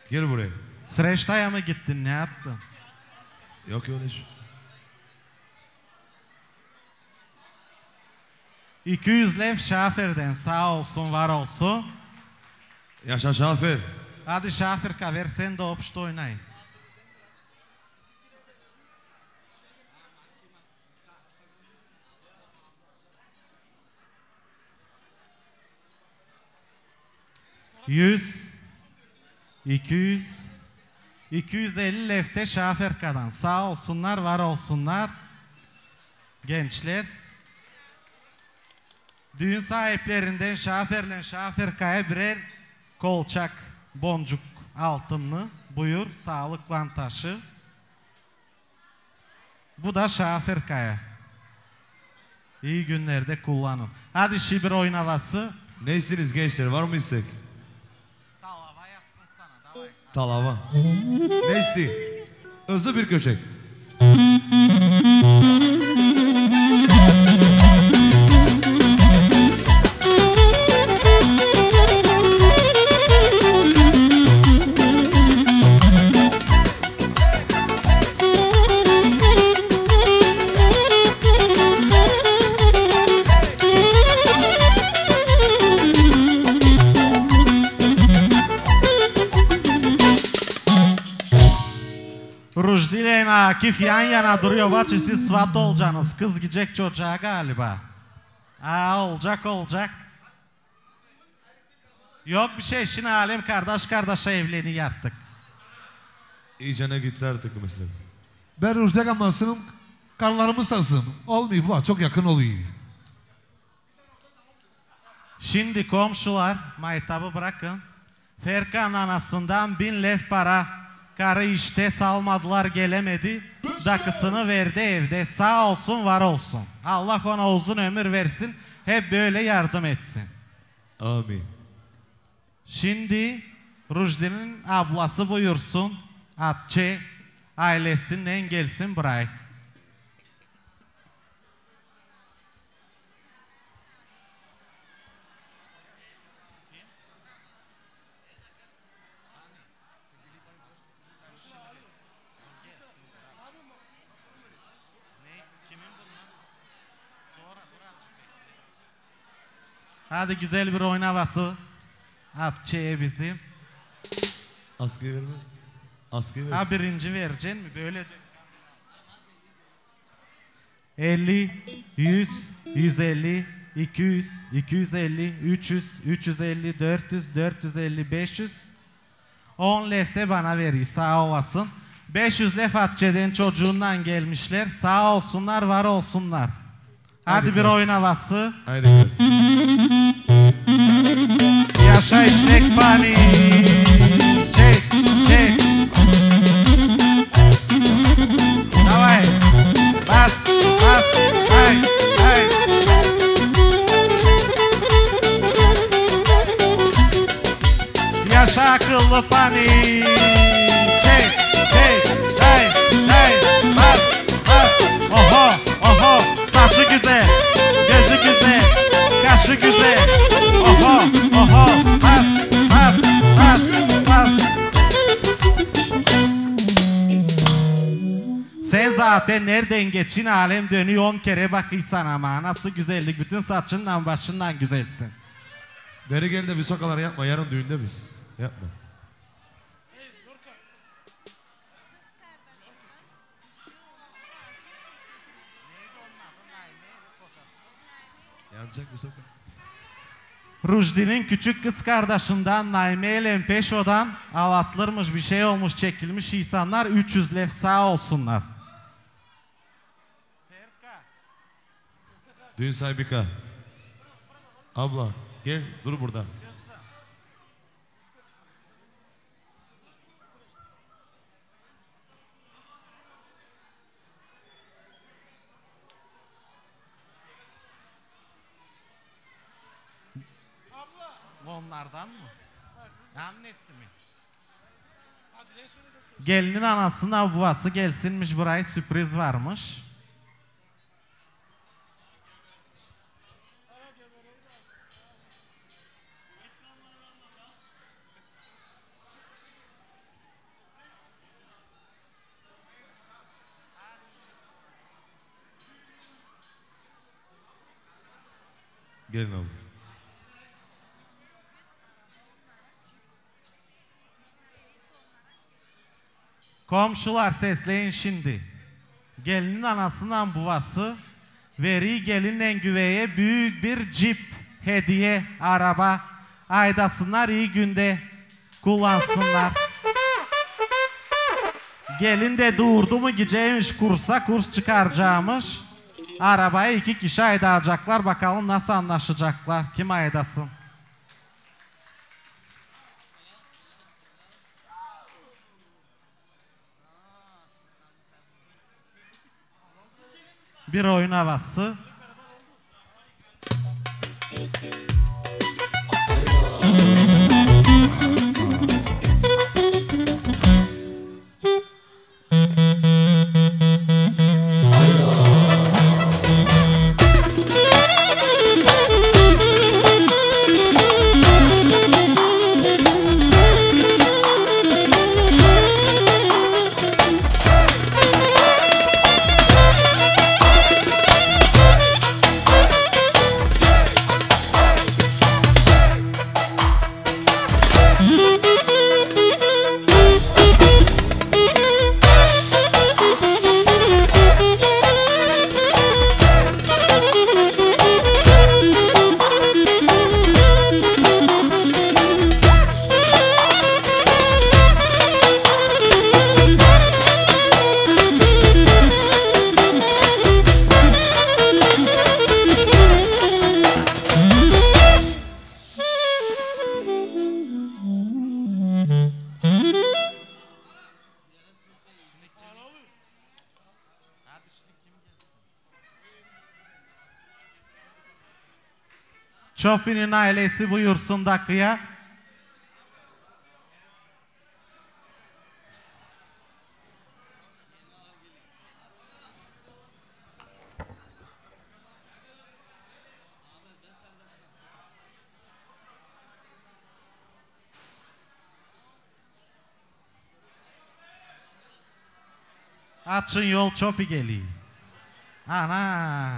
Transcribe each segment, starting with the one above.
Gel buraya. Sreçta'ya mı gittin? Ne yaptın? Yok öyle şey. 200 lev Şafir'den sağ olsun var olsun. Yaşa Şafir. Hadi Şafirka ver sen de opşta oynayın. Yüz, 200, 250 lefte Şafirka'dan sağ olsunlar var olsunlar. Gençler. Düğün sahiplerinden Şafir'le Şafirka'ya birer kolçak, boncuk altınlı. Buyur, sağlıkla taşı. Bu da Şafirka'ya. İyi günlerde kullanın. Hadi şibir oynavası. Ne istiniz gençler? Var mı istek? Talava yapsın sana. Davay. Talava. Ne isteyin? Hızlı bir köçek. Rujdi ile Akif yan yana duruyor. Başı siz svat olacaksınız. Kız gidecek çocuğa galiba. Olacak. Yok bir şey. Şimdi alem kardeş kardeşe evleniyor artık. İyicene gitti artık mesela. Ben Rujdi Gaması'nın kanlarımız tansın. Olmuyor bu, çok yakın oluyor. Şimdi komşular maytabı bırakın. Ferkan anasından 1000 lef para. Karı işte salmadılar gelemedi. Dakısını verdi evde. Sağ olsun var olsun. Allah ona uzun ömür versin. Hep böyle yardım etsin. Amin. Şimdi Rujdi'nin ablası buyursun. Atçı ailesinden gelsin buraya. Hadi güzel bir oyun havası. Atçı'ya bizim. Askıya verme. Askıya versin. Ha birinci vereceksin mi? Böyle de. 50, 100, 150, 200, 250, 300, 350, 400, 450, 500. 10 lefte bana veriyor sağ olasın. 500 lef Atçı'den çocuğundan gelmişler. Sağ olsunlar var olsunlar. Hadi bir oyun havası. Haydi gelsin. Yaşa işlek bani. Çek. Davay. Bas. Hay. Yaşa akıllı bani. Çek. Hay. Bas. Oho. Saçı güzel. Gözü güzel. Kaşı güzel. Oho. Bas. Sen zaten nereden geçin alem dönüyor 10 kere bakıysan ama nasıl güzellik bütün saçından başından güzelsin. Beri gel de bir sokalar yapma, yarın düğünde biz. Yapma. Yanacak bir sokak. Rujdi'nin küçük kız kardeşinden Naime Lempeşo'dan avatlırmış bir şey olmuş çekilmiş insanlar 300 lef sağ olsunlar. Düğün sahibi Ka. Abla gel dur burada. Onlardan mı? Annesi mi? Gelinin anasının babası gelsinmiş buraya sürpriz varmış. Gelin abla. Komşular sesleyin şimdi. Gelinin anasından babası veri gelinin güveye büyük bir cip, hediye, araba. Aydasınlar iyi günde kullansınlar. Gelin de doğurdu mu gideceğimiş kursa, kurs çıkaracağımış. Arabayı 2 kişi aydacaklar, bakalım nasıl anlaşacaklar, kim aydasın. Bir oyun havası. Çopin'in ailesi buyursun dakıya. Açın yol, Çopi geliyor. Ana.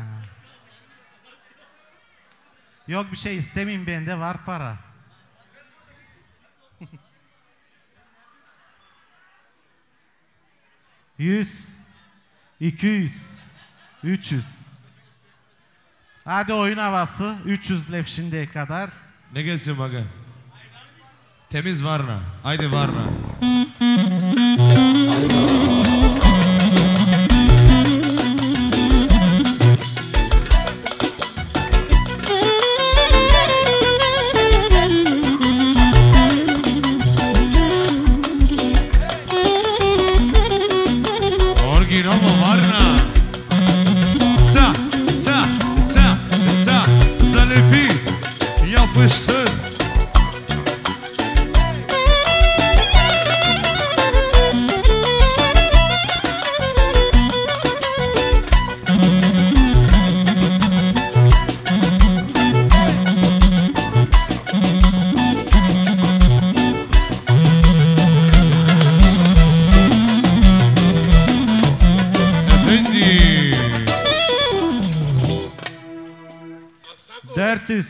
Yok bir şey istemeyeyim, bende var para. $100, $200, $300. Hadi oyun havası. 300 lev şimdiye kadar. Ne gelsin bakın. Temiz varna. Haydi varna. Yapıştır. Efendim. 400.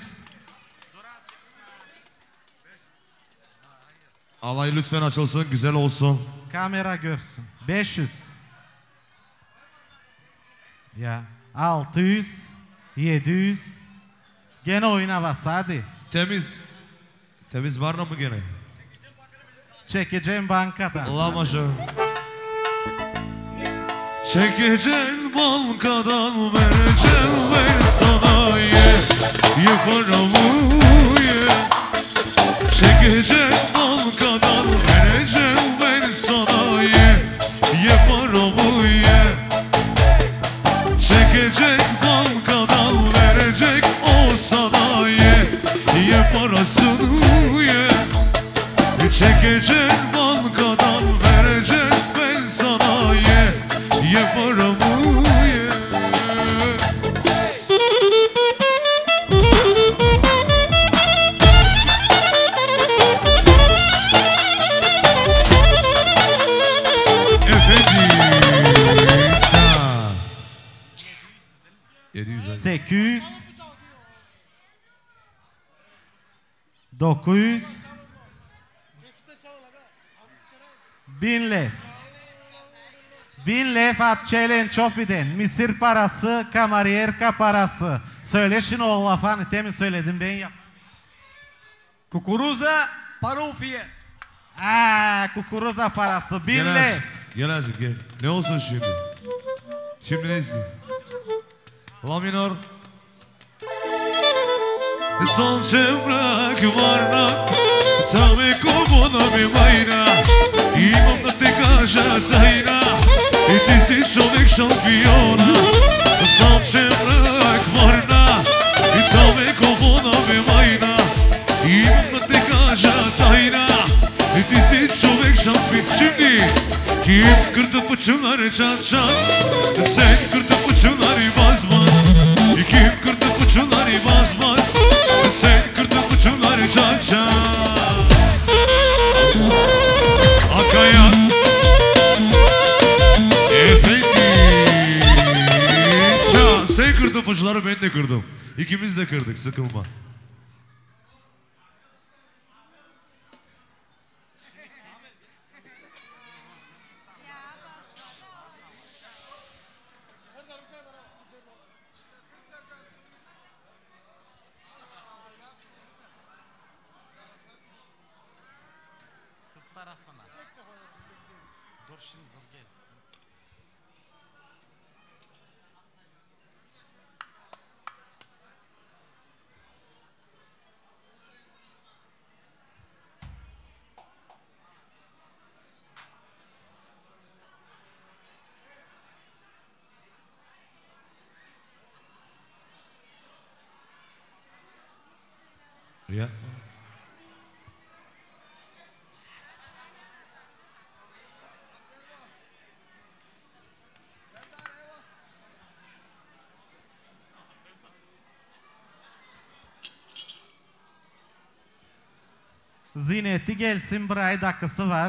Alay lütfen açılsın, güzel olsun. Kamera görsün. 500. Ya 600, 700. Gene oyun havası hadi. Temiz. Temiz varna mı gene? Çekeceğim bankadan. Allah maşallah. Çekeceğim bankadan, vereceğim ben sana ye paramı ye. Çekeceğim bankadan, vereceğim ben sana ye paramı ye. Çekecek bankadan, verecek o sana ye parasını ye. Çekecek bankadan, verecek ben sana ye paramı ye. Efendim sağ 700. 800. 900, 1000 lev. 1000 lev at challenge ofiden. Misir parası, kamariyerka parası. Söyle şunu o lafını temin söyledim ben yap. Kukuruza parufiye. Kukuruza parası 1000 Gel lev. Hacı. Gel Hacı gel. Ne olsun şimdi? Şimdi ne istiyor? La minor. Son çevrak varna Tame kubuna mi majna Imam da te kaža tajna I ti si čovjek šampiona Son čevrak varna I tame kubuna mi majna Imam da te kaža tajna I ti si čovjek šampiona Şimdi kim kırdı fıçıları çan çan Sen kırdı fıçıları baz baz Kim kırdı fıçıları baz baz Sen kırdın fıçıları çan çan Akaya Efendim Çan sen kırdın fıçıları ben de kırdım İkimiz de kırdık sıkılma Dur şimdi dur gelsin. Ya Zineti gelsin bir ay dakikası var.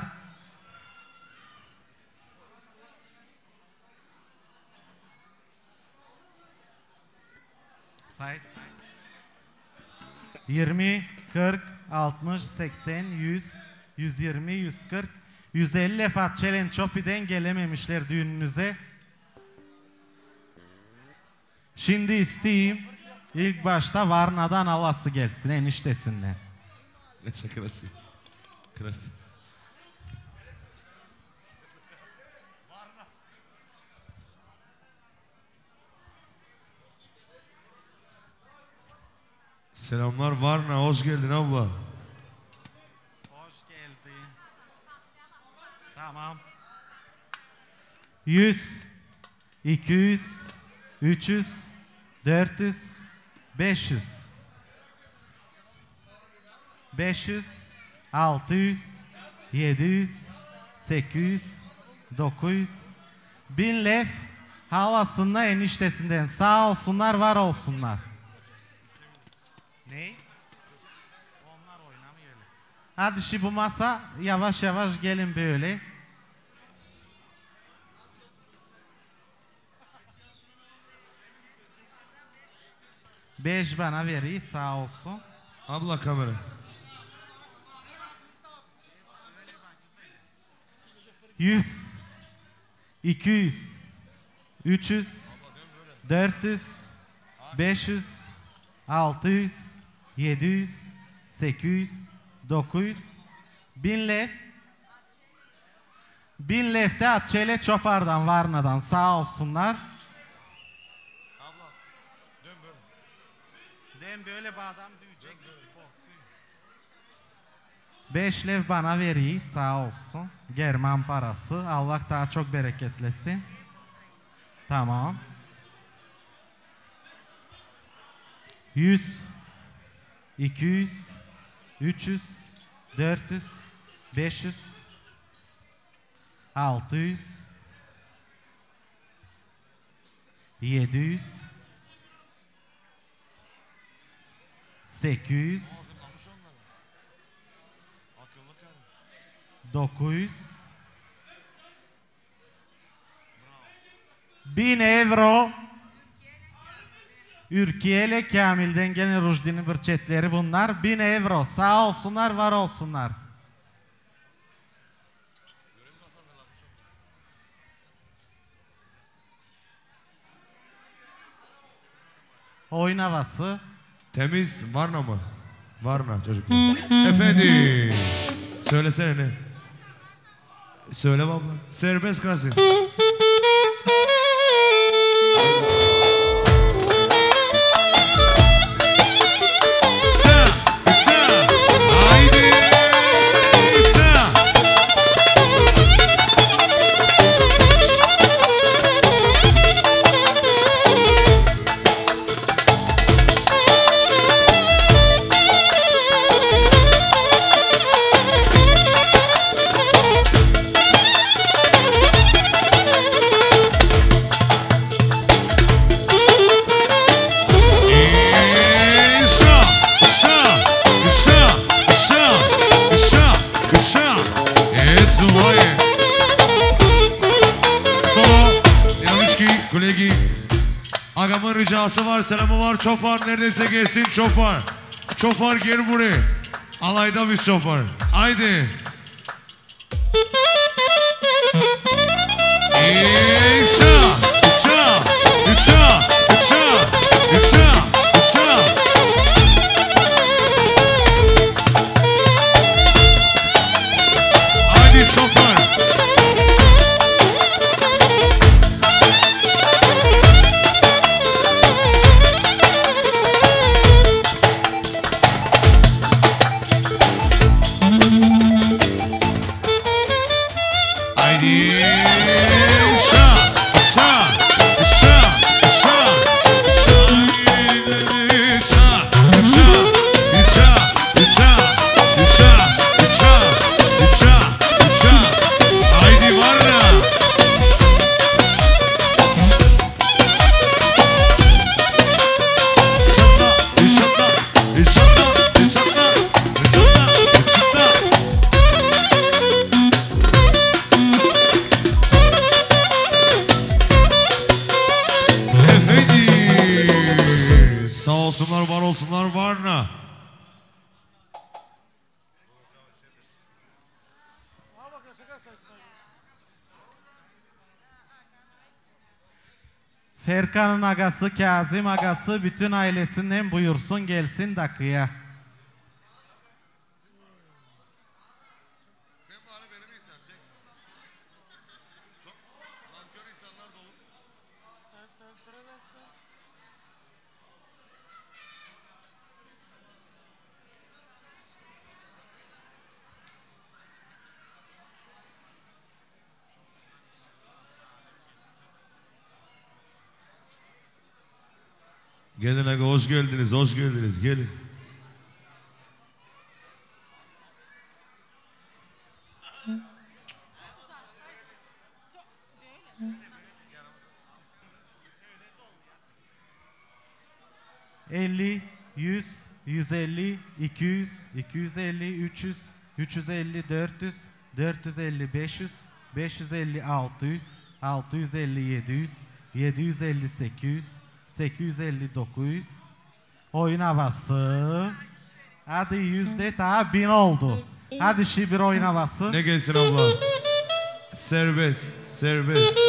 Say. 20, 40, 60, 80, 100, 120, 140, 150 lefat challenge Chopi'den gelememişler düğününüze. Şimdi isteyeyim ilk başta Varna'dan alası gelsin eniştesinden. Naša krasi. Krasi. Selamlar Varna, hoş geldin abla. Hoş geldin. Tamam. 100, 200, 300, 400, 500. 500, 600, 700, 800, 900, 1000 lev halasında eniştesinden sağ olsunlar var olsunlar. Ne? Onlar oynamıyor. Hadi şimdi bu masa yavaş yavaş gelin böyle. Beş bana veriyor sağ olsun. Abla kamera. 100, 200, 300, 400, 500, 600, 700, 800, 900, 1000 lev. 1000 lev de Atçele Çopar'dan, Varna'dan sağ olsunlar. Abla dön böyle. Ben böyle bir adam diyecek. 5 lev bana veriyor sağ olsun. German parası. Allah daha çok bereketlesin. Tamam. 100, 200, 300, 400, 500, 600, 700, 800, 900, 1000 euro, Ürkiye ile Kamil'den gene Rujdi'nin bürçetleri bunlar. 1000 euro. Sağ olsunlar, var olsunlar. Oyun havası. Temiz Varna mı? Varna çocuklar. Efendim. Söylesene ne? Söyle baba. Serbest kalsın. Agamın ricası var, selamı var, çofar neredeyse gelsin çofar. Çofar gel buraya. Alayda bir çofar. Haydi. Haydi çofar. Ferkan'ın agası, Kazım agası bütün ailesinden buyursun gelsin dakikaya. Gelin aga, hoş geldiniz, hoş geldiniz, gelin. ...50, 100, 150, 200, 250, 300, 350, 400, 450, 500, 550, 600, 650, 700, 750, 800, 850, 900. Oyun havası. Hadi 100'de daha 1000 oldu. Hadi şimdi bir oyun havası. Ne gelsin abla? Serbest, serbest.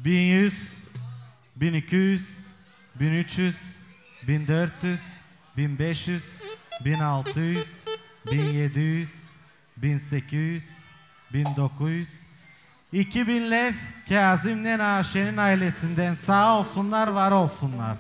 1100, 1200, 1300, 1400, 1500, 1600, 1700, 1800, 1900, 2000 lev Kazim'den Ayşe'nin ailesinden sağ olsunlar, var olsunlar.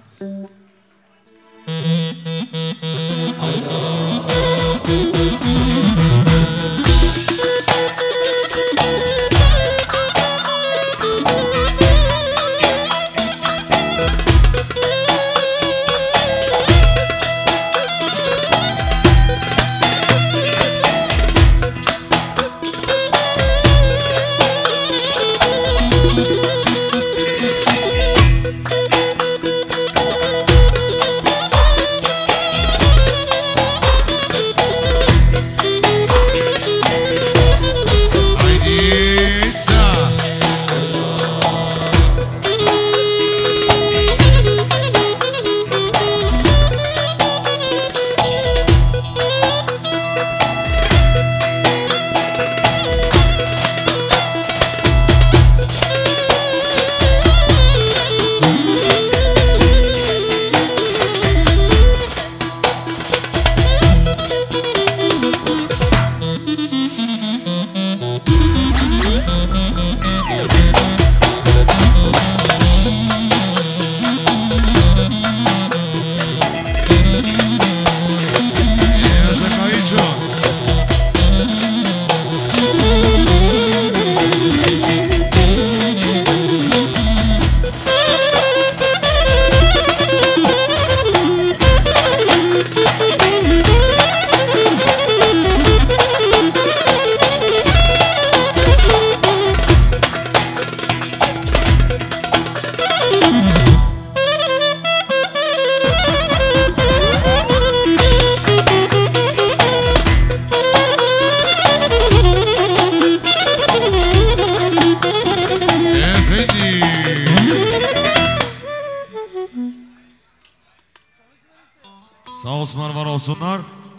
Sağ olsunlar, var olsunlar.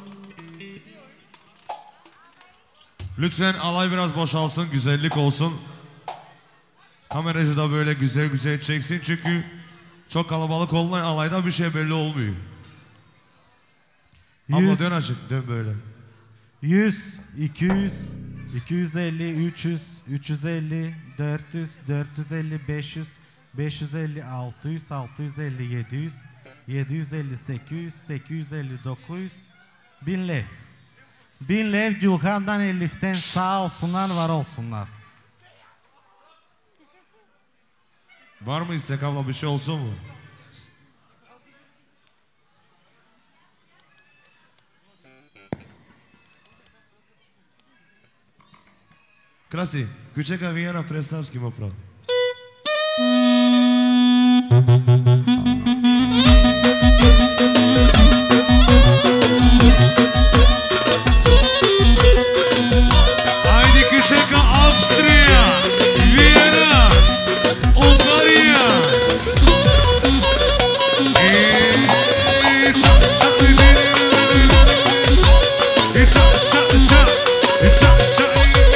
Lütfen alay biraz boşalsın, güzellik olsun. Kameracı da böyle güzel güzel çeksin çünkü çok kalabalık olmayan alayda bir şey belli olmuyor. Abla dön açık, dön böyle. 100, 200, 250, 300, 350, 400, 450, 500, 550, 600, 650, 700, 750, 800, 850, 900, 1000 lev. 1000 lev Gülhan'dan Elif'ten sağ olsunlar, var olsunlar. Var mı istek abla, bir şey olsun mu? Krasi, Kučeka Vijana, predstavski moprav. Ajde Kučeka, Avstrija, Vijana, Ungarija. I ča, ča, i ča, ča, ča, i ča, ča.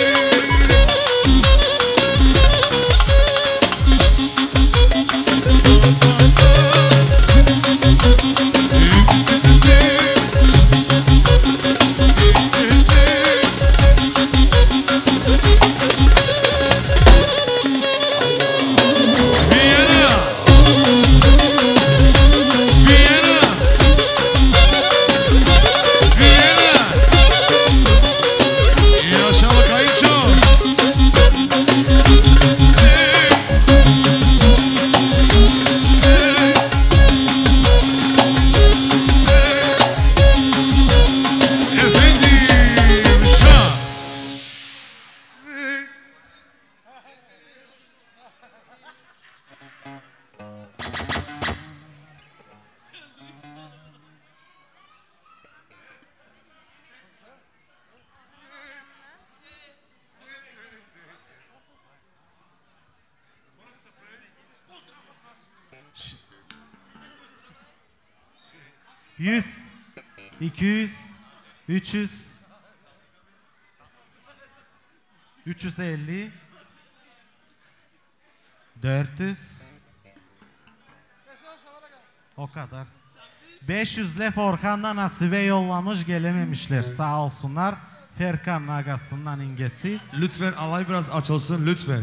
Yüz, 200, 300, 350, 400. O kadar. 500 lef Orhan'dan Nasibe yollamış, gelememişler. Sağ olsunlar. Ferkan'ın agasından ingesi. Lütfen alay biraz açılsın lütfen.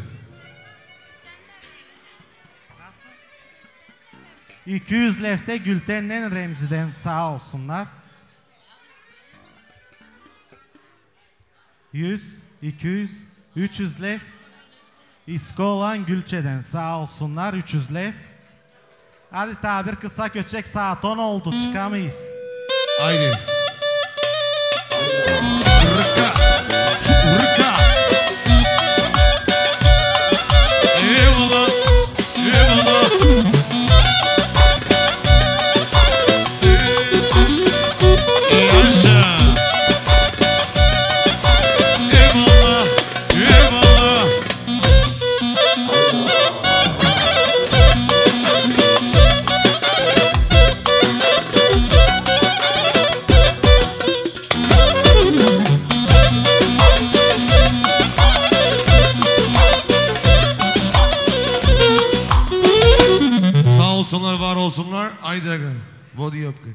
200 lefte Gülten'den Remzi'den sağ olsunlar. 100, 200, 300 lef. İsko olan Gülçe'den sağ olsunlar. 300 lef. Hadi tabir kısa köçek, saat 10 oldu, çıkamayız. Haydi. Çurka, çurka. Eyvallah, eyvallah. Yaşa. Eyvallah, eyvallah. Sağ olsunlar, var olsunlar. Haydi body yapın.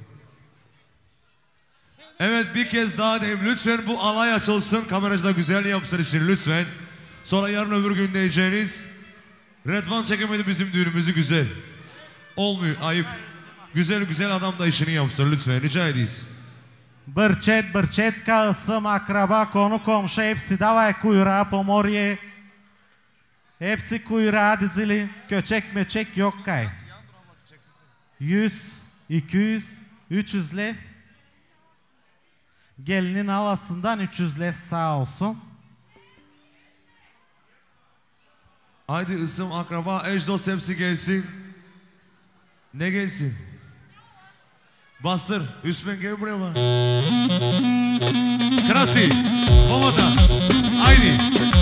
Evet, bir kez daha diyeyim. Lütfen bu alay açılsın. Kameracı da güzel yapsın işini lütfen. Sonra yarın öbür gün diyeceğiniz Redvan çekemedi bizim düğünümüzü güzel. Olmuyor, ayıp. Güzel güzel adam da işini yapsın lütfen, rica ediyiz. Bırçet, kağısım, akraba, konu, komşu hepsi davay kuyruğa, pomorye. Hepsi kuyruğa dizili. Köçek meçek yok kay. 100, 200, 300 lef. Gelinin halasından 300 lef sağ olsun. Haydi ısım, akraba, eş dost hepsi gelsin. Ne gelsin? Bastır. Üsmen gel buraya bak. Krasi. Pomata. Haydi.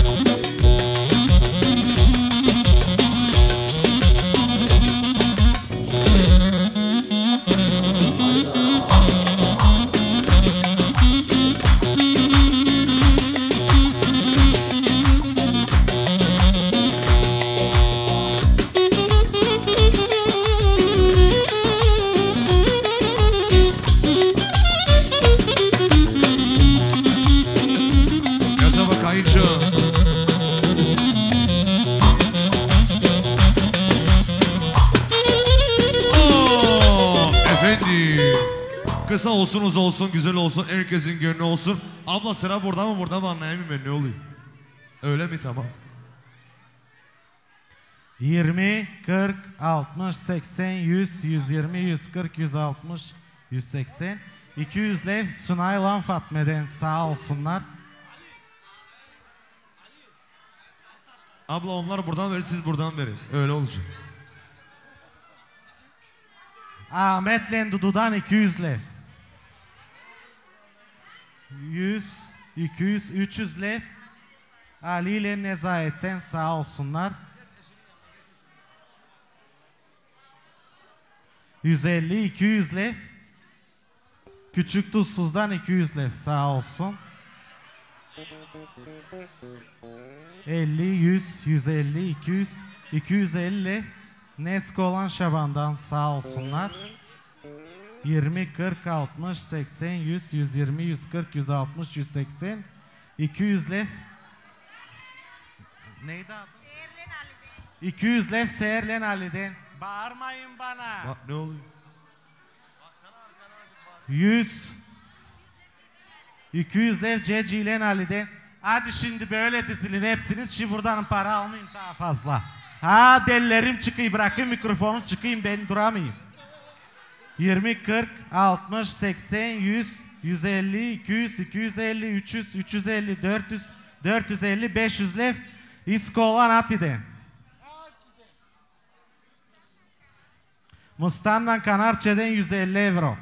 Kısa olsun, uzun olsun, güzel olsun, herkesin gönlü olsun. Abla sıra burada mı, burada mı anlayamıyorum ben, ne oluyor? Öyle mi? Tamam. 20, 40, 60, 80, 100, 120, 140, 160, 180. 200 lef Sunaylan Fatme'den sağ olsunlar. Abla onlar buradan verir, siz buradan verin. Öyle olacak. Ahmet Lendudu'dan 200 lef. 100, 200, 300 lef. Ali ile Nezahet'ten sağ olsunlar. 150, 200 lef. Küçük Tuzsuz'dan 200 lef sağ olsun. 50, 100, 150, 200, 250 lef. Nesko olan Şaban'dan sağ olsunlar. 20, 40, 60, 80, 100, 120, 140, 160, 180, 200 lef. Neydi adı? 200 lef Seherlen Ali'den. Bağırmayın bana. Bak ne oluyor? 100, 200 lef Cecilen Ali'den. Hadi şimdi böyle dizilin hepsiniz. Şimdi buradan para almayın daha fazla. Ha dellerim çıkayım, bırakın mikrofonu çıkayım, ben duramayayım. 20, 40, 60, 80, 100, 150, 200, 250, 300, 350, 400, 450, 500 lef İsko olan Ati'den. Mıstan'dan Kanarçe'den 150 euro.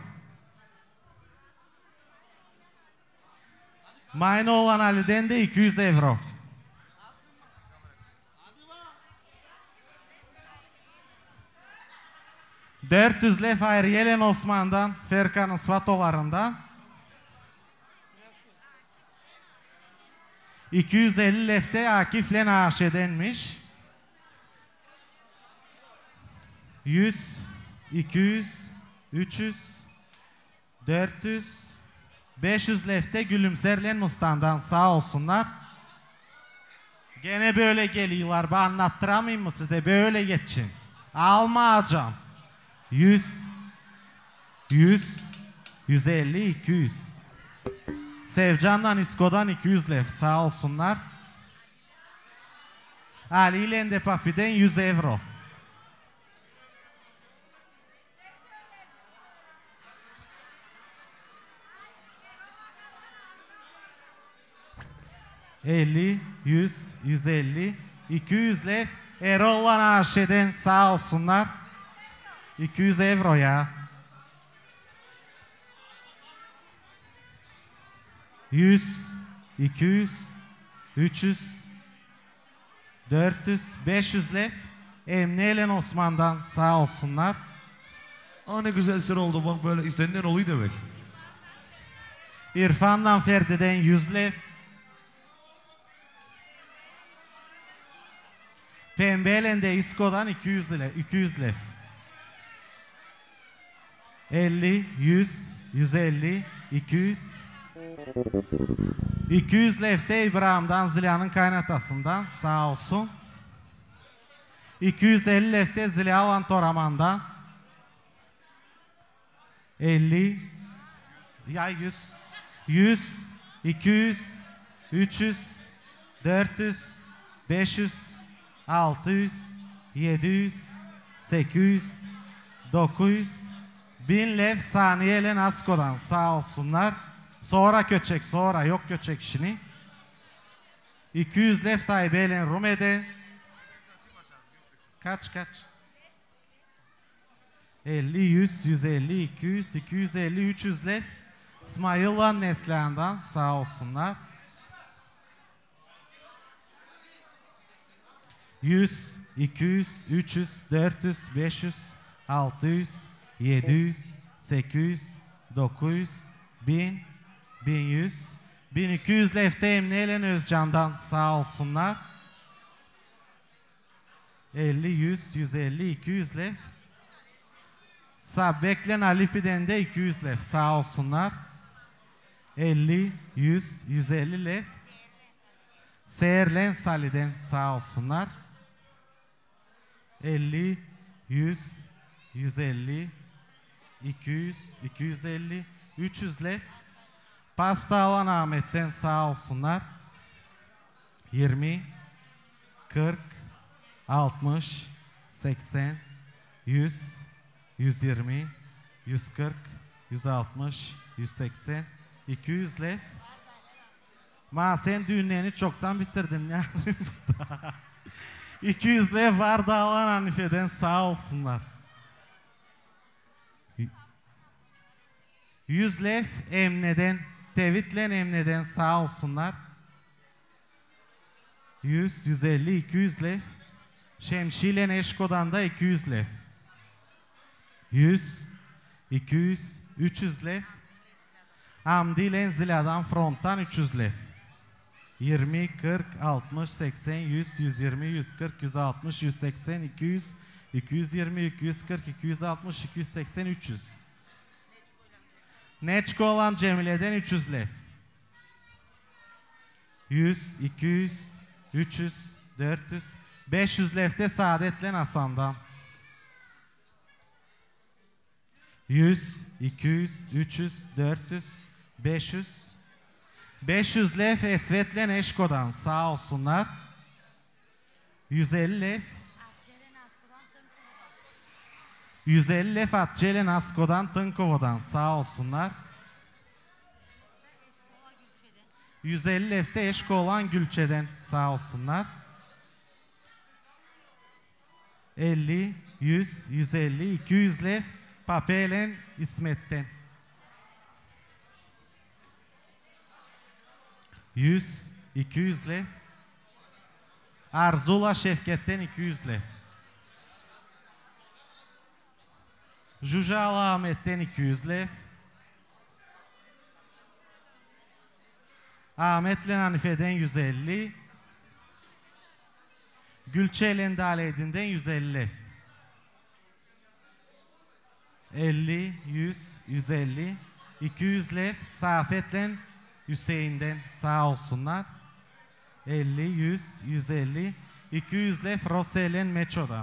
Mayna olan Ali'den de 200 euro. $400 lef Hayriyelen Osman'dan, Ferkan'ın Svatolarından. 250 lefte Akif'le Naşe'denmiş. 100, 200, 300, 400, 500 lefte Gülümserlen Mıstan'dan sağ olsunlar. Gene böyle geliyorlar. Ben anlattıramayayım mı size? Böyle geçin. Almayacağım. 100, 100, 150, 200. Sevcan'dan İsko'dan 200 lef. Sağ olsunlar. Ali ile de Papi'den 100 euro. ...50, 100, 150, 200 lef... ...Erol'la Aşe'den sağ olsunlar... ...200 euro ya... ...100, 200, 300... ...400, 500 lef... ...Emine ile Osman'dan sağ olsunlar... Aa ne güzel sen oldu bak böyle istenilen oluyor demek. İrfan'dan Ferdi'den 100 lef... Pembe'yle İsko'dan 200 lef. 200 lef. 50, 100, 150, 200. 200 lefte İbrahim'dan Zilya'nın kaynatasından sağ olsun. 250 lefte Zilya Van Toraman'dan. 50, ya 100, 100, 200, 300, 400, 500, 600, 700, 800, 900, 1000 lef saniyeyle Nasko'dan sağ olsunlar. Sonra köçek, sonra yok köçek işini. 200 lef Taybe'yle Rume'de. Kaç? 50, 100, 150, 200, 250, 300 lef. İsmail'la Neslihan'dan sağ olsunlar. 100, 200, 300, 400, 500, 600, 700, 800, 900, 1000, 1100, 1200 lefte Emine ile Özcan'dan sağ olsunlar. 50, 100, 150, 200 lef. Sabbek'le Alifi'den de 200 lef sağ olsunlar. 50, 100, 150 lef. Seherlen Sali'den sağ olsunlar. 50, 100, 150, 200, 250, 300 lef. Pasta Alan Ahmet'ten sağ olsunlar. 20, 40, 60, 80, 100, 120, 140, 160, 180, 200 lef. Ma sen düğünlerini çoktan bitirdin ya burada. 200 lef var dağlan Hanife'den sağ olsunlar. 100 lef Emne'den, Tevit'le Emne'den sağ olsunlar. 100, 150, 200 lef. Şemşi'yle Eşko'dan da 200 lef. 100, 200, 300 lef. Hamdi ile Zila'dan Front'tan 300 lef. 20, 40, 60, 80, 100, 120, 140, 160, 180, 200, 220, 240, 260, 280, 300. Neçko olan Cemile'den 300 lef. 100, 200, 300, 400, 500 lefte Saadet'le Hasan'dan. 100, 200, 300, 400, 500. 500 lef Esvet'le Eşko'dan sağ olsunlar. 150 lef. 150 lef Atçeli Nasko'dan Tınkova'dan sağ olsunlar. 150 lefte Eşko olan Gülçe'den sağ olsunlar. 50, 100, 150, 200 lef Papelen İsmet'ten. 100, 200 lef. Arzula Şevket'ten 200 lef. Jujala Ahmet'ten 200 lef. Ahmet'le Hanife'den 150. Gülçe'yle Daleydin'den 150 lef. 50, 100, 150, 200 lev Safet'le Hüseyin'den sağ olsunlar. 50, 100, 150, 200 lev Rosel'le Meço'dan.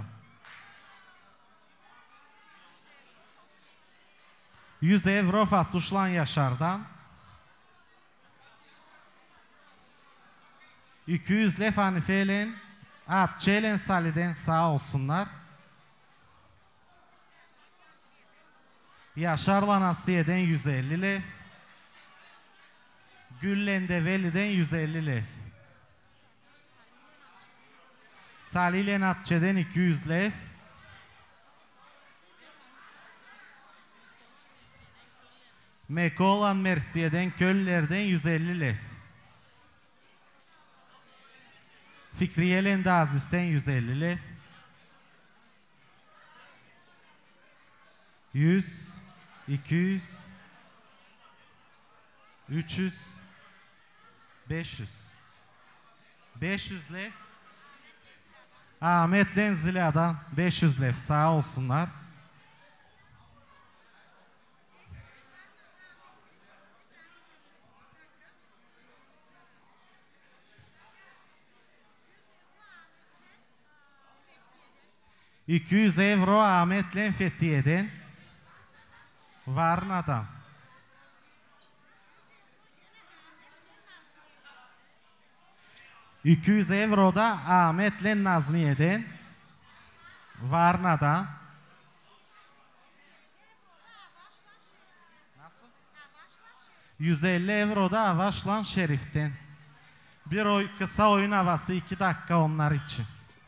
100 euro Fatuşlan Yaşar'dan. 200 lev Hanife'yle Atçe'yle Salih'den sağ olsunlar. Yaşar'la Asiye'den 150 lev. Gül'le Develi'den 150 lev. Salih'le Atçe'den 200 lev. Meko'lan Mersiye'den Köller'den 150 lev. Fikriye'yle de Aziz'den 150 lev. 100, 200, 300, 500. 500 lev. Ahmet'le Zila'dan 500 lev sağ olsunlar. €200 Ahmet'le Fethiye'den Varna'dan. €200 da Ahmet'le Nazmiye'den Varna'dan. €150 da Avaşlan Şerif'ten. Bir kısa oyun havası 2 dakika onlar için.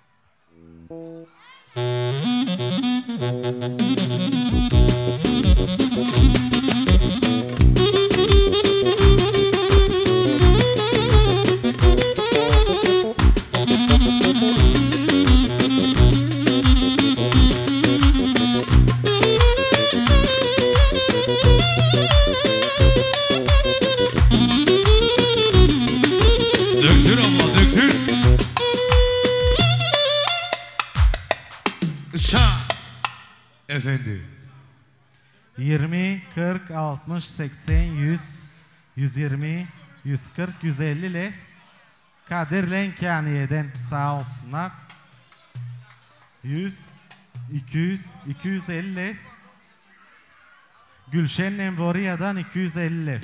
Döktür abla döktür. Şa. Efendi. 20, 40, 60, 80, 100, 120, 140, 150 lev Kadir Lenkaniye'den sağ olsunlar. 100, 200, 250 lev Gülşen Nemboriya'dan 250 lev.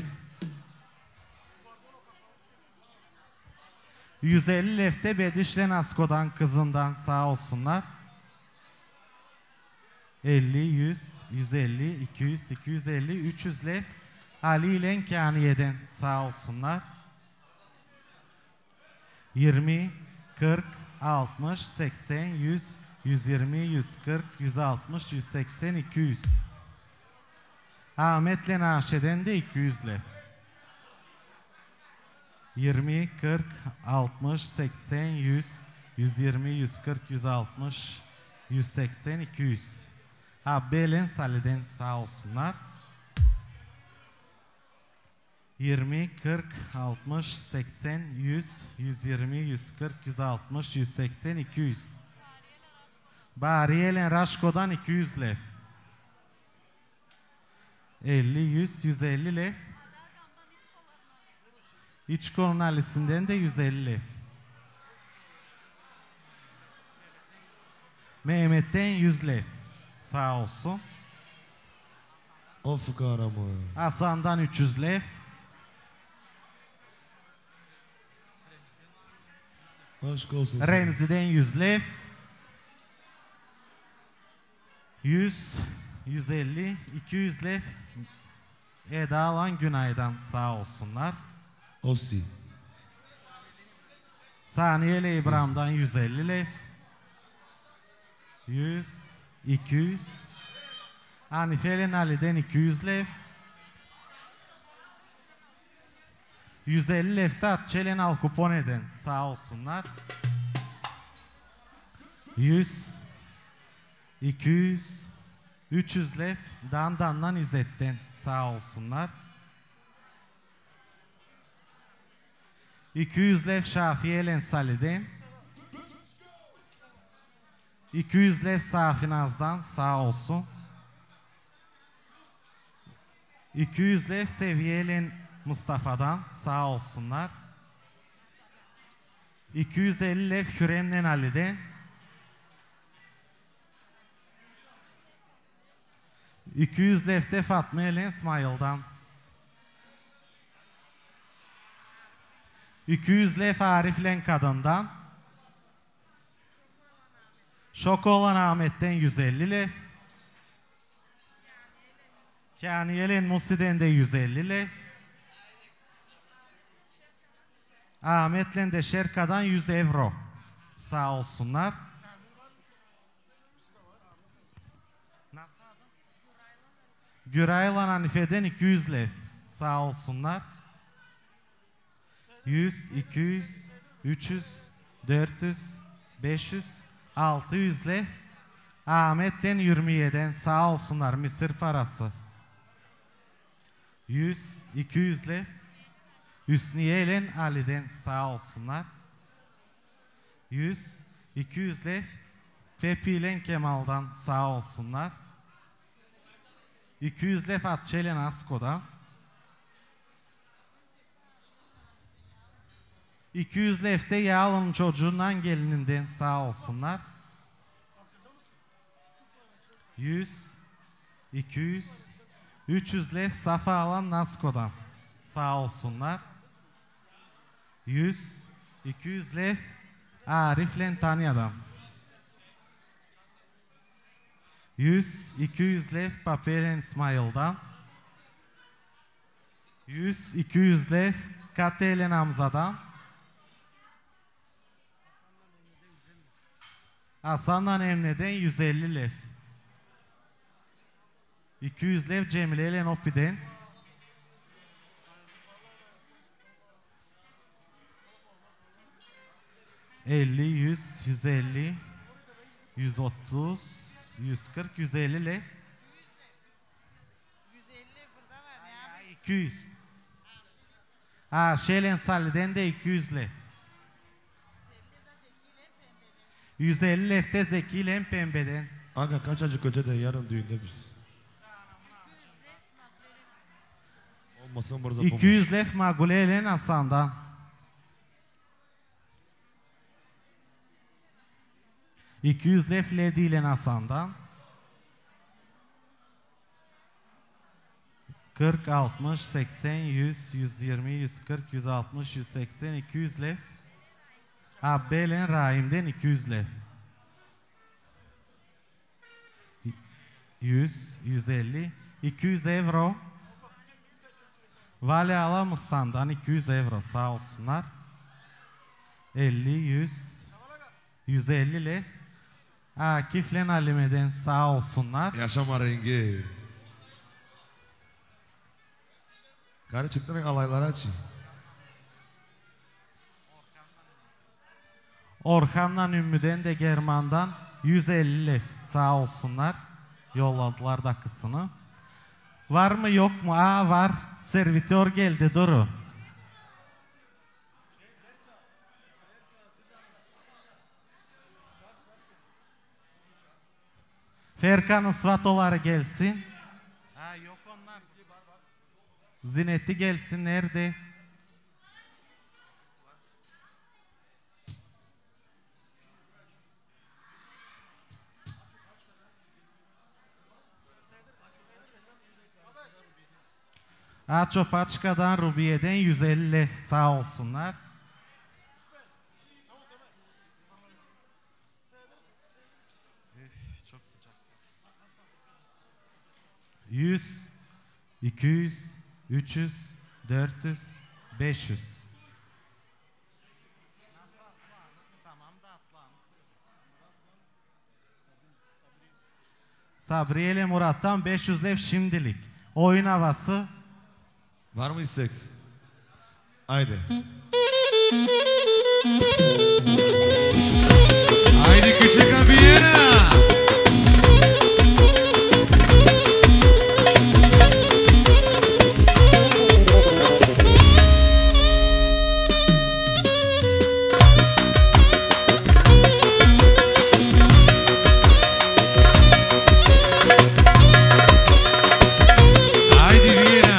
150 lefte Bedişlen Asko'dan kızından sağ olsunlar. 50, 100, 150, 200, 250, 300 lev Ali Lenkaniye'den sağ olsunlar. 20, 40, 60, 80, 100, 120, 140, 160, 180, 200. Ahmet'le Naşe'den de 200 lev. 20, 40, 60, 80, 100, 120, 140, 160, 180, 200. Belen Salih'den sağ olsunlar. 20, 40, 60, 80, 100, 120, 140, 160, 180, 200. Bariyelen Raşko'dan 200 lev. 50, 100, 150 lev. İç Kornalisi'nden de 150 lev. Mehmet'ten 100 lev. Sağ olsun. O fukara mı? Hasan'dan 300 lev. Aşk olsun. Remzi'den 100 lev. 100, 150, 200 lev. Eda Alan Günay'dan sağ olsunlar. Osi. Saniyeli İbrahim'dan 150 lev. 100, 200. Hanifeli Ali'den 200 lev. 150 levte Atçelen Alkupone'den sağ olsunlar. 100, 200, 300 lev Dandan'dan İzzet'ten sağ olsunlar. 200 lev Şafiye'len Salih'den. 200 lev Safinaz'dan sağ olsun. 200 lev Seviyelin Mustafa'dan sağ olsunlar. 250 lev Hürrem'den Ali'den. 200 lev de Fatma Elen İsmail'dan. 200 lev Arif Lenkadın'dan. Şokolan Ahmet'ten 150 lev. Kaniyelen Musi'den de 150 lev. Ahmet'len de Şerka'dan 100 euro. Sağ olsunlar. Güraylan Hanife'den 200 lev. Sağ olsunlar. 100, 200, 300, 400, 500, 600 lev. Ahmet'ten 27'den sağ olsunlar. Mısır parası. 100, 200 lev. Hüsniye'len Ali'den sağ olsunlar. 100, 200 lev. Fepi'len Kemal'dan sağ olsunlar. 200 lev Atçe'len Asko'dan. 200 lev de Yağlı'nın çocuğundan gelininden sağ olsunlar. 100, 200, 300 lev Safa alan Nasko'dan sağ olsunlar. 100, 200 lev Arif'len Tanya'dan. 100, 200 lev Papelen İsmail'dan. 100, 200 lev Katelen Hamza'dan. Hasan'dan Emne'den 150 lev. 200 lev Cemile'len Opi'den. 50, 100, 150, 130, 140, 150 lev. 150 burada var ya. 200. Ha, Şelen Salli'den de 200 lev. 150 lev de Zeki ile Pembe'den. Aga kaç acık ötede yarın düğünde biz. Olmasın burada 200 lev Magule ile Hasan'dan. 200 lev Ledi ile Hasan'dan. 40, 60, 80, 100, 120, 140, 160, 180, 200 lev. Abbelen Rahim'den 200 lev. 100, 150, 200 euro. Vali Alamustan'dan 200 euro sağ olsunlar. 50, 100, 150 lev. Akif'len Alime'den sağ olsunlar. Yaşama rengi. Karı çıktı ne alayları açayım. Orhan'dan Ümmü'den de German'dan 150 lev sağ olsunlar. Yolladılar dakikasını. Var mı yok mu? Aa var. Servitör geldi Duru. Ferkan Isvatoları gelsin. Ha yok onlar. Zineti gelsin nerede? Aço Paçka'dan Rubiye'den 150 sağ olsunlar. Çok sıcak. 100, 200, 300, 400, 500. Sabriye ile Murat'tan 500 lev şimdilik. Oyun havası. Var mı istek? Haydi. Haydi küçük abiyena. Haydi Viyena.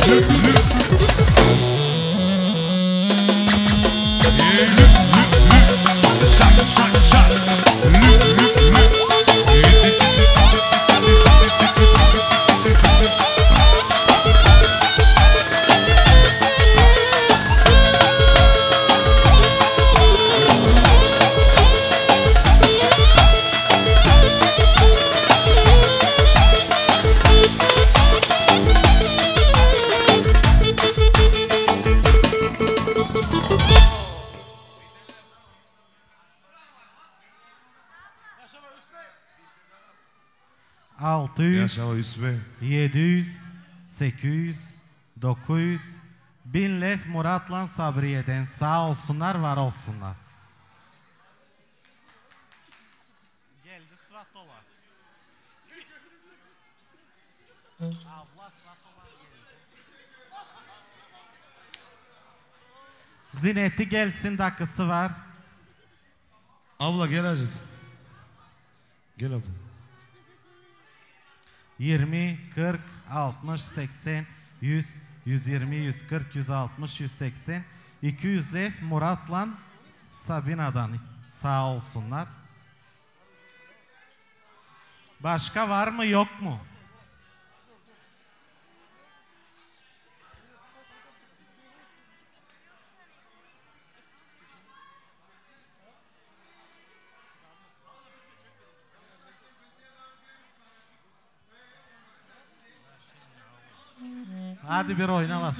Yaşa Yusuf Bey. 700, 800, 900, 1000 lef Murat'la Sabriye'den sağ olsunlar, var olsunlar. Geldi Svatola. Abla Svatola geldi. Zineti gelsin, dakikası var. Abla gel azıcık. Gel abla. 20, 40, 60, 80, 100, 120, 140, 160, 180, 200 lef Murat'la Sabina'dan sağ olsunlar. Başka var mı yok mu? Hadi bir oyna bas.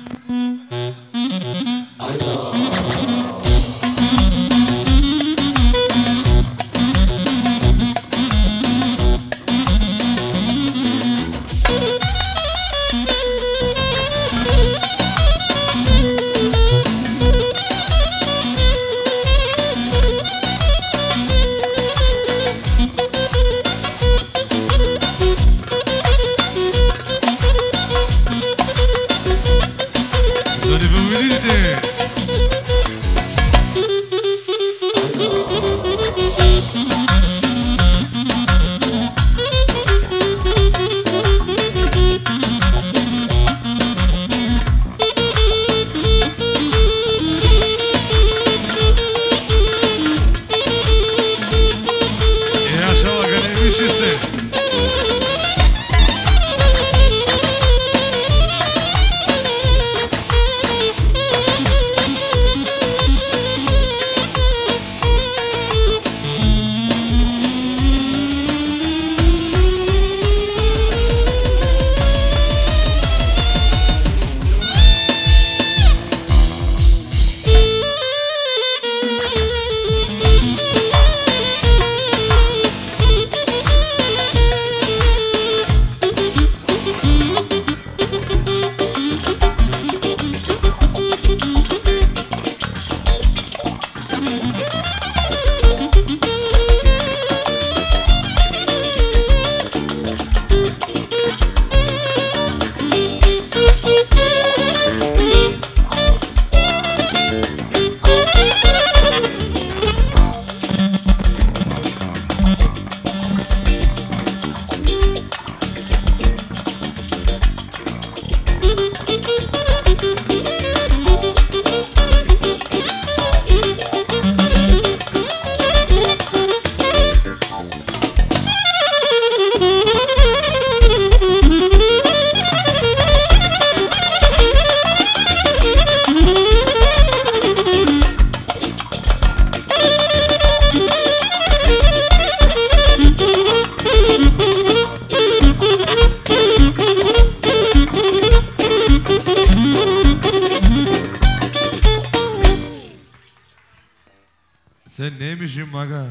Sen neymişsin maga?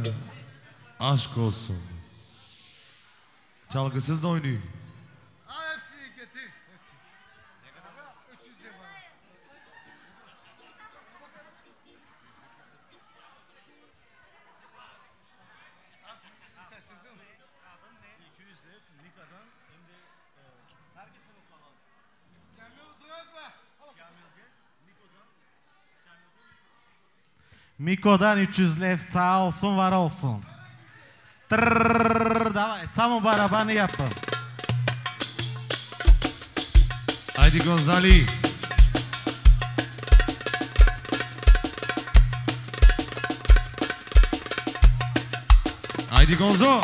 Aşk olsun. Çalgısız da oynuyor. Hepsini getir. Miko'dan 300 lef sağ olsun, var olsun. Tırrrrrrrr, davay, samo barabanı yapın. Haydi Haydi Gonzali. Haydi Gonzo.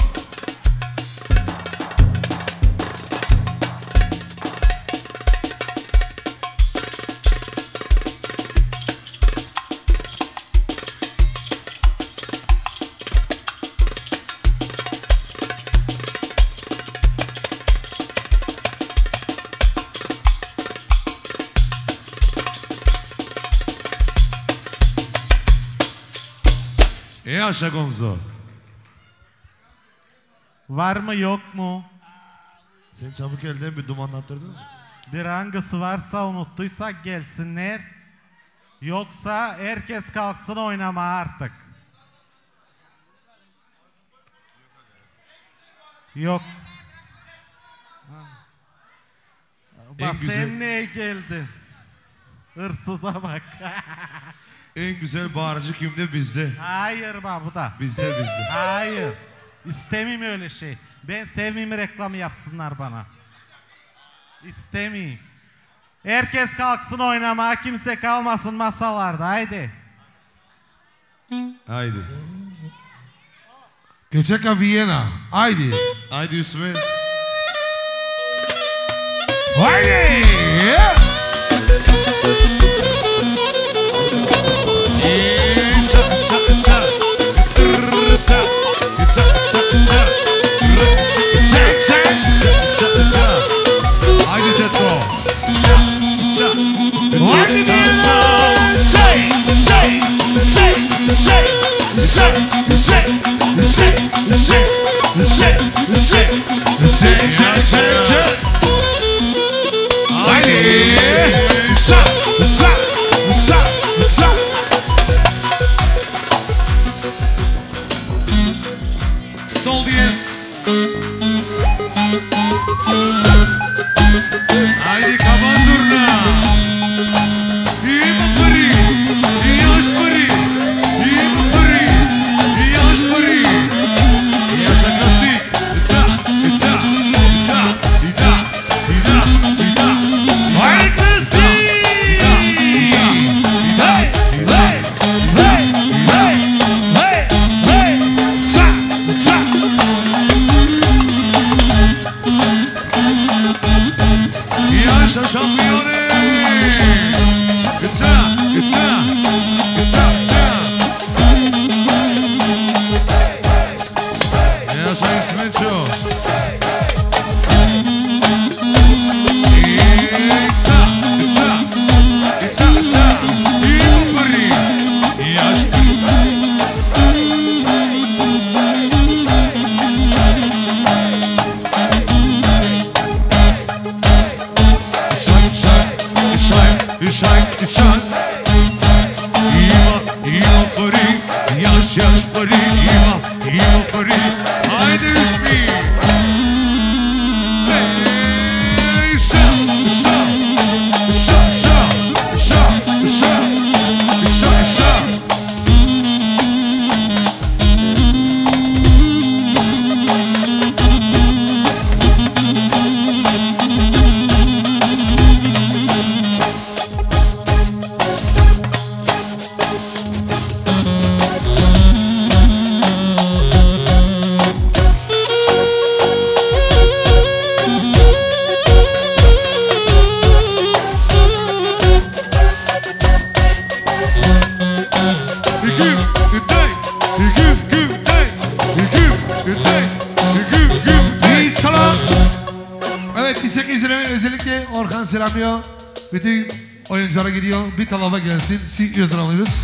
Yaşa Gonzo. Var mı yok mu? Sen çabuk elden bir duman attırdın. Bir hangisi varsa unuttuysak gelsinler. Yoksa herkes kalksın oynama artık. Yok. Bak güzel- sen neye geldin? Hırsıza bak. En güzel bağırıcı kimde? Bizde. Hayır bu da. Bizde. Hayır. İstemeyim öyle şey. Ben sevmeyeyim reklamı yapsınlar bana. İstemeyeyim. Herkes kalksın oynamaya, kimse kalmasın masalarda. Haydi. Haydi. Göçeka Viyana. Haydi. Haydi Yusuf'e. Haydi. Haydi Zetko. Sol diyez. Haydi kaban zurna. İyi pari, iyi yaş pari, iyi pari, iyi yaş pari. Yaşa klasik. İta, ita, ida, ida, ida, ida. Haydi klasik. İda, ida, ida, ida, ida, ida. Yaşa şampiyonu. Ita, ita, ita, ita. Yaşa İsmetço. İta, ita, ita, ita. İyi pari, yaş pari. İşan İma pari Yaş pari İma pari Haydi ismi Özellikle Orhan selamlıyor. Bütün oyunculara gidiyor. Bir talaba gelsin. 100 lira alıyoruz.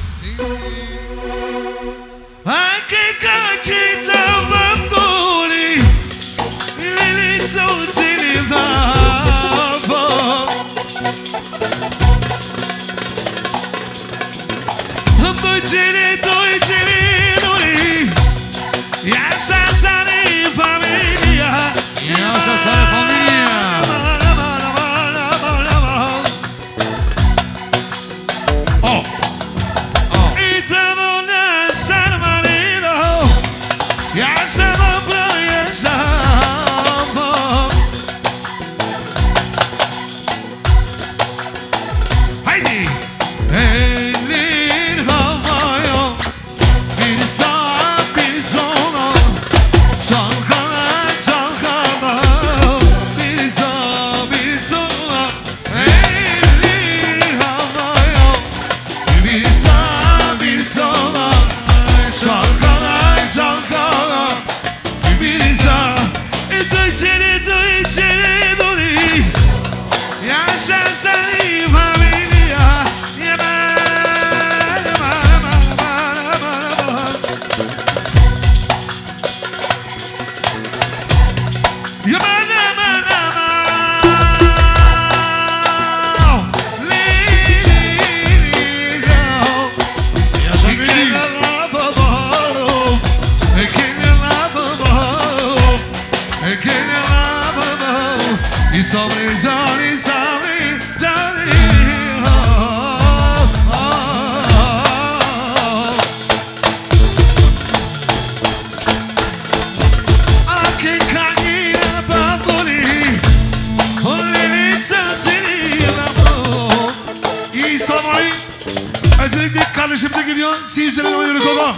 Özellikle kardeşim de geliyor. Seyircilerine oynuyor Koko.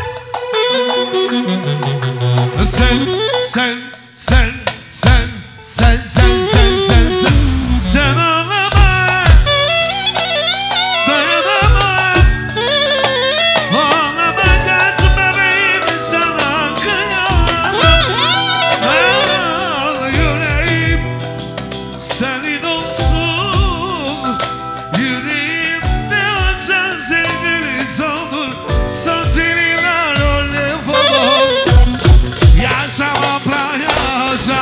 Sen ağlama, dayanama. Ağlama kızım bebeğim, sana kıyamam. Al yüreğim senin olsun. Yüreğimde açan sevgili olur. Santiler öyle falan. Yaşama playa.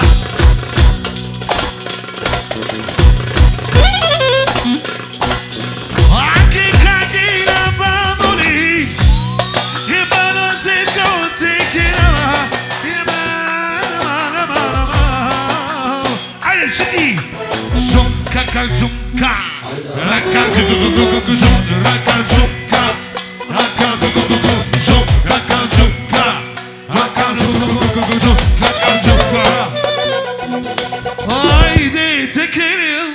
Raka zumka, raka zumka, raka zumka, raka zumka, raka zumka. Haydi tekelim,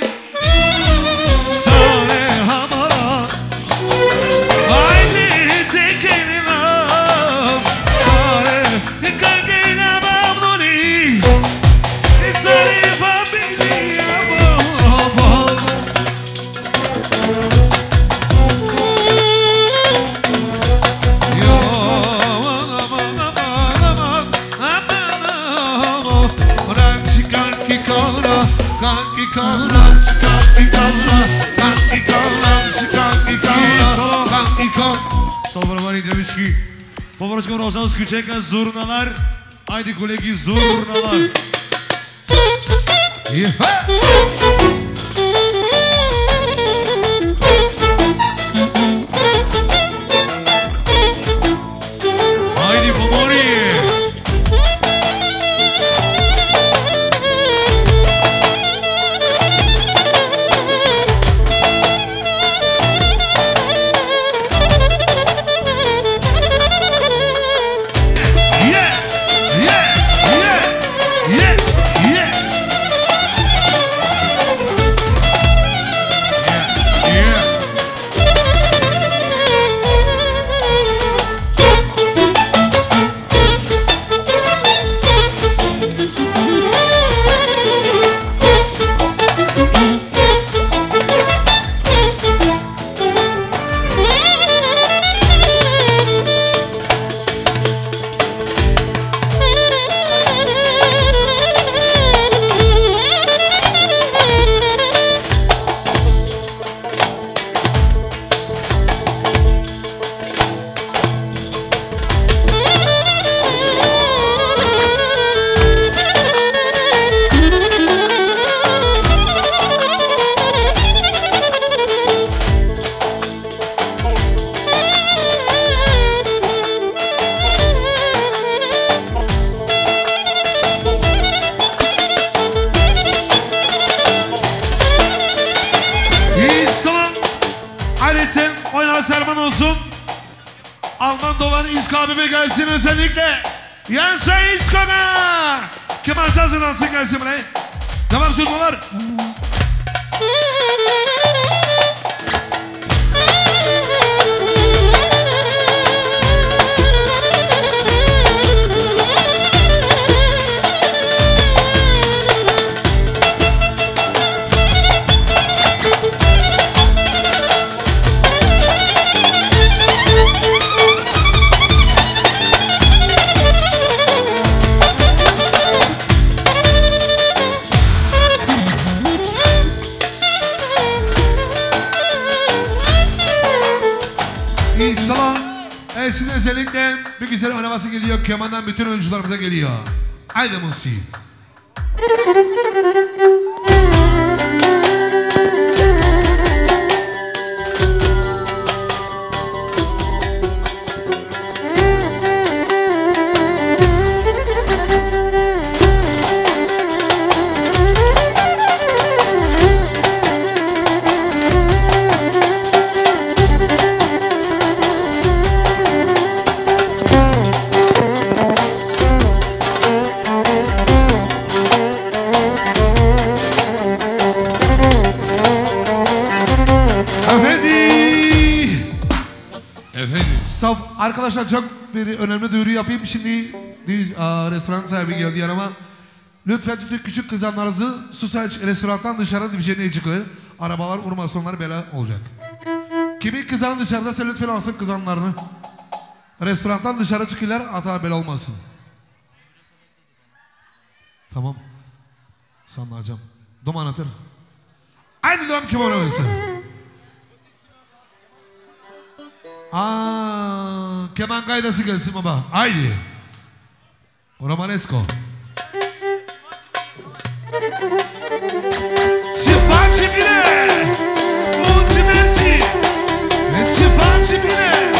sare hamara. Haydi tekelim, sare kagina babdoni, sare famiglia. Повършкам Розан Скючека, зурналар. Айде, колеги, зурналар. Айде, помори! Serman olsun. Alman Doğan İsko abime gelsin özellikle. Yaşa İsko'na. Kemal hazırlansın gelsin buraya. Devam sürmolar. Şimdi özellikle bir güzel oynaması geliyor. Kemandan bütün oyuncularımıza geliyor. Aynı musiki. Stop. Arkadaşlar çok bir önemli duyuru yapayım. Şimdi restoran sahibi geldi yanıma. Lütfen küçük kızanlarınızı Susaç restorandan dışarı dışarıya çıkıyor. Arabalar vurmasın, onlar bela olacak. Kimi kızanın dışarıdaysa lütfen alsın kızanlarını. Restorandan dışarı çıkıyorlar, hata bela olmasın. Tamam. Sanmayacağım. Duman atır. Aynı dönem kim oynamışsın? Keman kaydası gelsin baba. Haydi. Romanesco. Ci facci bine, non ti perdi, e ci facci bine.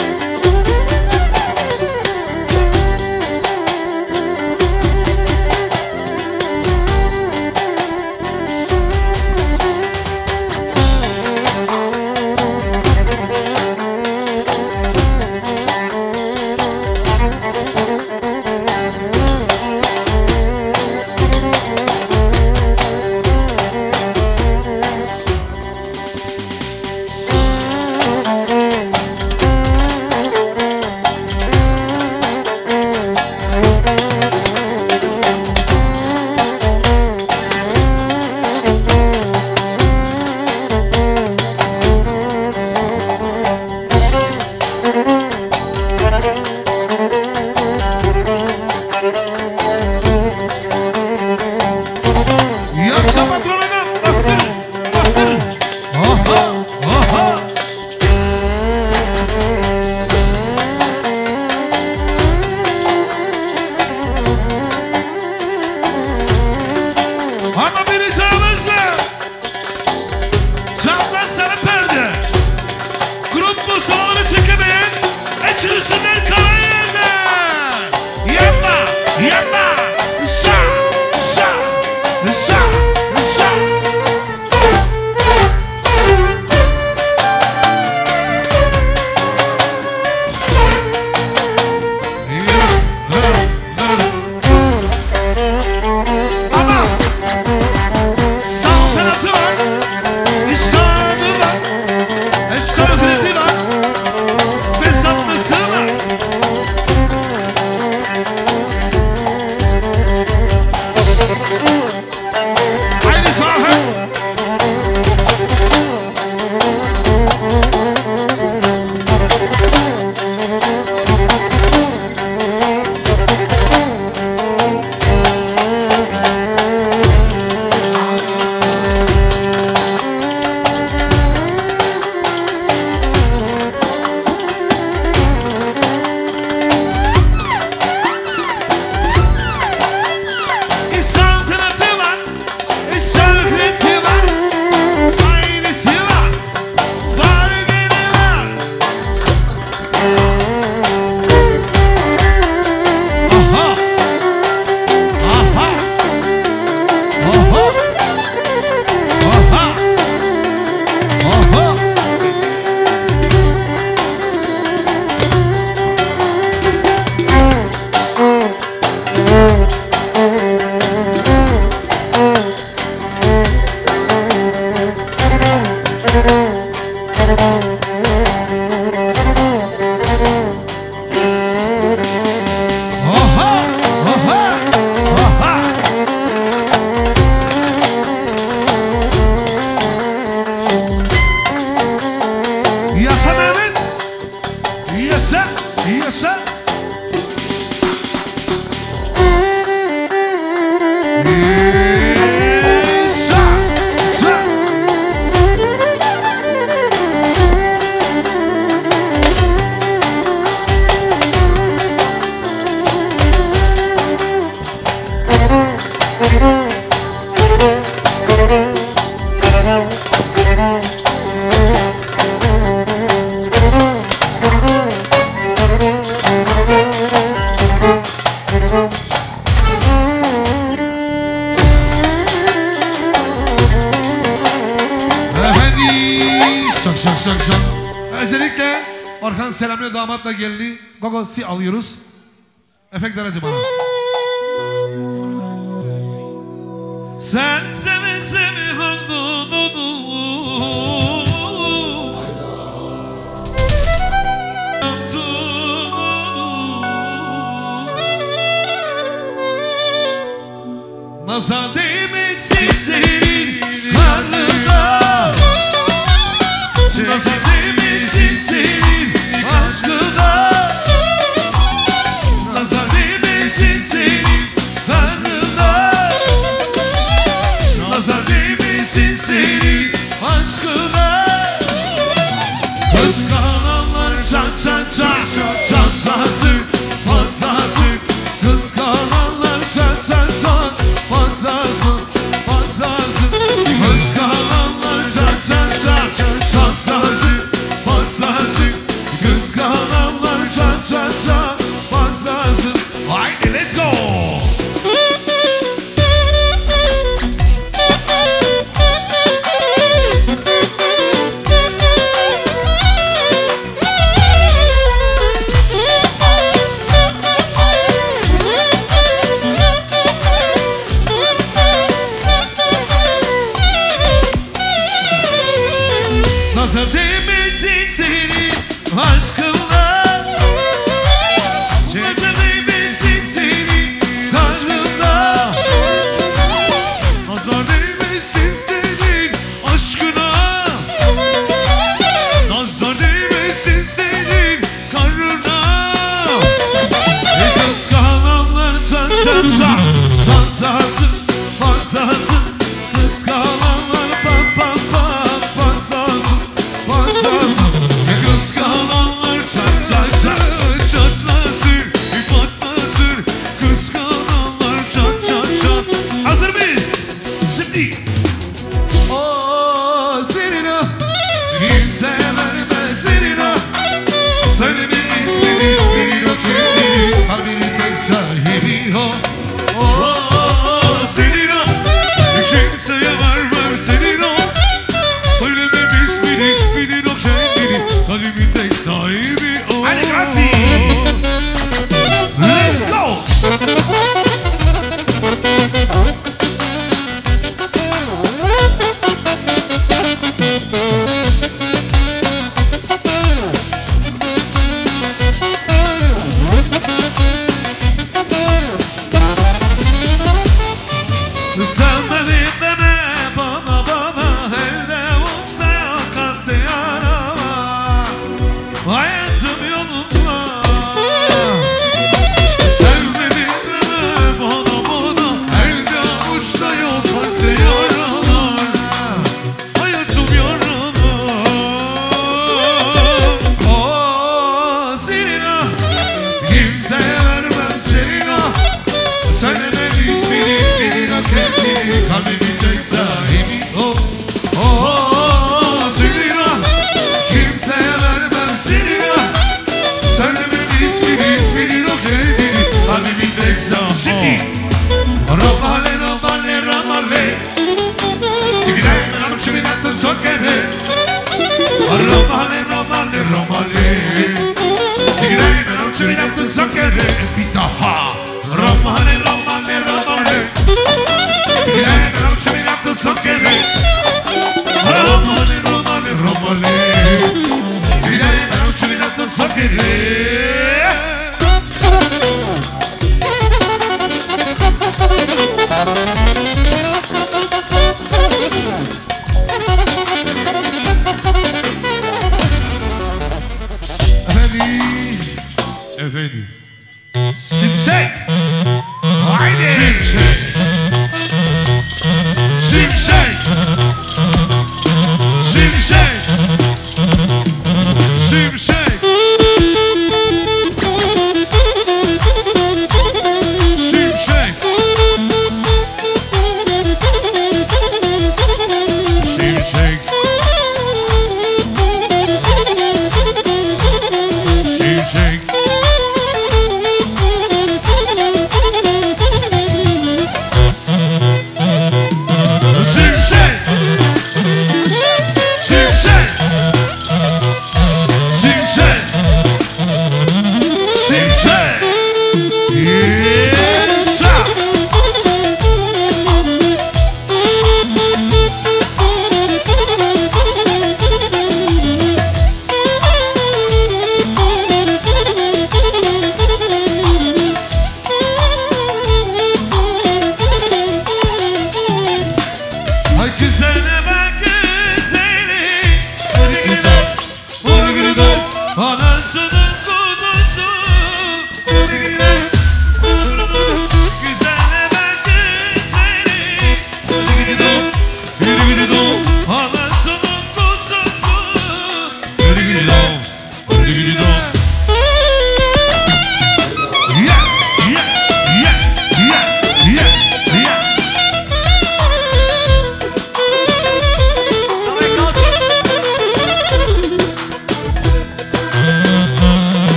Özellikle Orhan Selamlı damatla geldi. Gogo'si alıyoruz. Efekt aracı bana. Sen seve seve oldun Nazar değmesin senin karnına. Nazar değmesin senin aşkına. Nazar değmesin senin karnına. Nazar değmesin senin aşkına. Kıskananlar çat çat çat çatlasın, patlasın. Kıskananlar çat çat çat patlasın, patlasın. Kıskananlar çat çat çat çatlasın, patlasın. Kıskananlar çat çat çat patlasın. Haydi let's go. Nazar değmesin senin aşkına. Nazar değmesin senin aşkına. Nazar değmesin senin aşkına. Nazar değmesin senin karnına. Kıskananlar çat çat çat çatlasın, patlasın. Kıskananlar pat pat pat patlasın, patlasın. Kıskananlar çat çat çat çatlasın, patlasın. Kıskananlar çat çat çat. Hazır mıyız? Şimdi. Oh Selena, kimse vermez Selena. Senin ismini bilir o kendini, kalbinin tek sahibi o. Oh Selena, kimseye vermem Selena. Söylemem ismini bilir o kendini, kalbimin tek sahibi o. Hadi Kasi. Let's go. Sen beni deme bana bana, elde olsa yakan yarama. Hayatım yolunda. Sen beni deme bana bana, elde avuçta yok kalpte yaralar. Hayatım yaralar. Oh Selena, kimseye vermem Selena. Söylemem ismini bilir o kendini, kalbimin tek sahibi o. Oh Selena, kimseye vermem Selena. Söylemem ismini bilir o kendini, kalbimin tek sahibi. Şimdi Romale romale romale, gidelim ama şimdi attın son kere. Romale romale romale, gidelim ama şimdi attın son kere. Bir daha Romale romale romale, gidelim ama şimdi attın son kere. Romale romale romale, gidelim ama şimdi attın son kere. Efendim, efendim.